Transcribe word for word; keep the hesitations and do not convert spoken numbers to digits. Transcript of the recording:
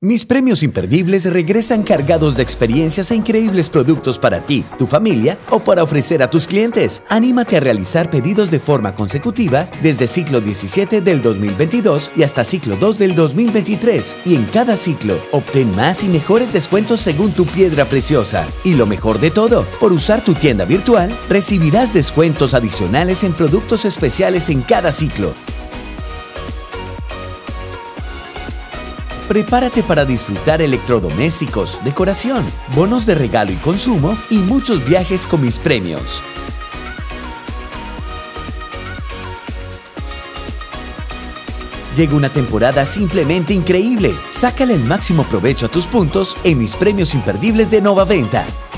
Mis premios imperdibles regresan cargados de experiencias e increíbles productos para ti, tu familia o para ofrecer a tus clientes. Anímate a realizar pedidos de forma consecutiva desde ciclo diecisiete del dos mil veintidós y hasta ciclo dos del dos mil veintitrés. Y en cada ciclo, obtén más y mejores descuentos según tu piedra preciosa. Y lo mejor de todo, por usar tu tienda virtual, recibirás descuentos adicionales en productos especiales en cada ciclo. Prepárate para disfrutar electrodomésticos, decoración, bonos de regalo y consumo y muchos viajes con mis premios. Llega una temporada simplemente increíble. Sácale el máximo provecho a tus puntos en mis premios imperdibles de Nova Venta.